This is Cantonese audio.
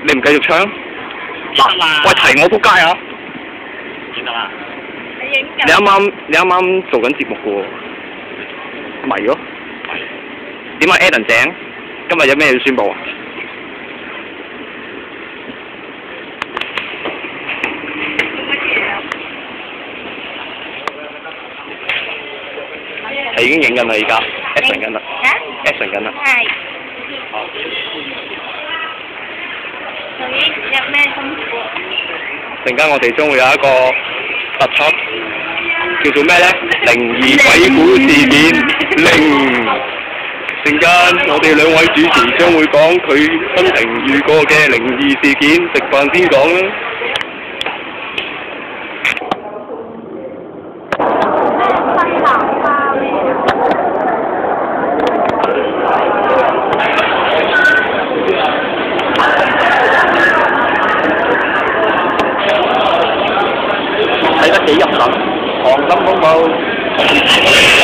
你唔繼續唱？嗱，喂，提我仆街啊！ 見到啦。 你啱啱做緊節目嘅喎，迷咯。點解 Alan 井今日有咩要宣佈啊？係已經影緊啦，而家 action 緊啦 ，action 緊啦。 係。有咩辛苦？ 陣間我哋將會有一個突出，叫做咩咧？靈異鬼故事件零。陣間我哋兩位主持將會講佢真情遇過嘅靈異事件，食飯先講啦。睇得幾入神，黃金風暴。